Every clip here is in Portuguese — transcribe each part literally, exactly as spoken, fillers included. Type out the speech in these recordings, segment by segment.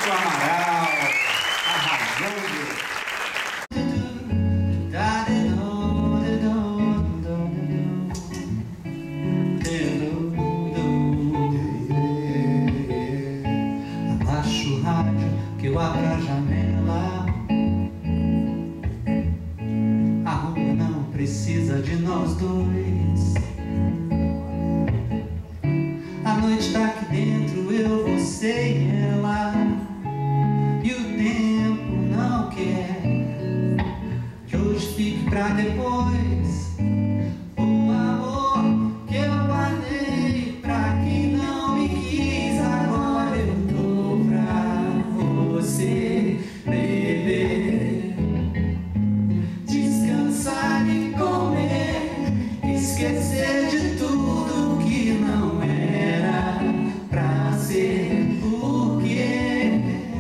Márcio Amaral, arrasando. Abaixa o rádio que eu abro a janela. A rua não precisa de nós dois. A noite tá aqui dentro, eu, você e ela. E o tempo não quer que hoje fique pra depois. O amor que eu guardei pra quem não me quis, agora eu dou pra você beber, descansar e comer, esquecer de tudo que não era pra ser. Porque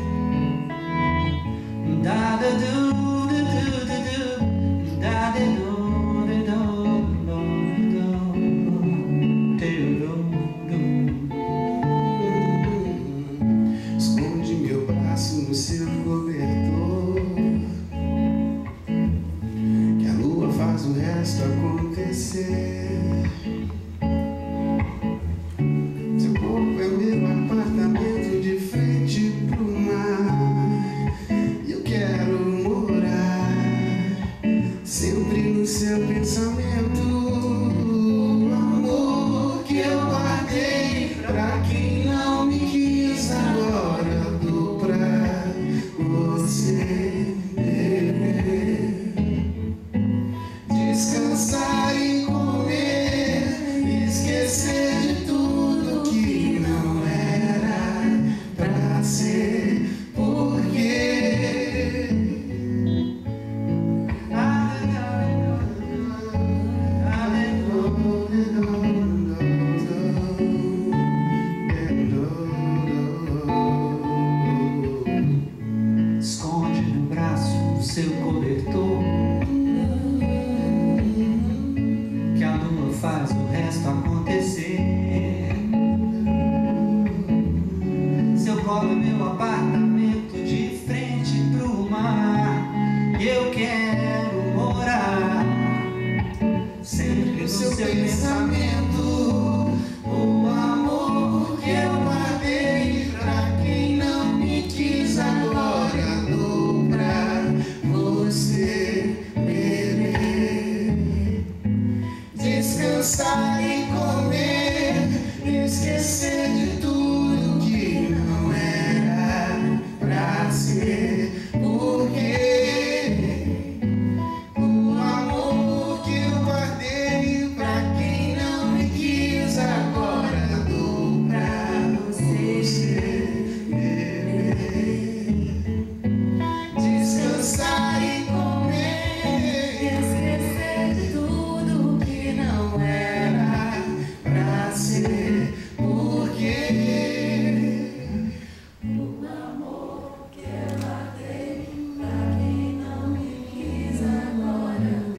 da da do da do da do da da do da do. Esconde meu braço no seu cobertor, que a lua faz o resto acontecer. Seu corpo é meu apartamento de frente pro mar, e eu quero morar sempre no seu pensamento. O amor que eu guardei pra quem não me quis, agora eu dou pra você beber, descansar e comer, esquecer de tudo que não era pra ser. Porque esconde no braço o seu cobertor, que a lua faz o resto acontecer. Seu colo é meu apartamento de frente pro mar, e eu quero morar sempre no seu pensamento. O amor que eu guardei pra quem não me quis, agora dou pra você beber, descansar e comer,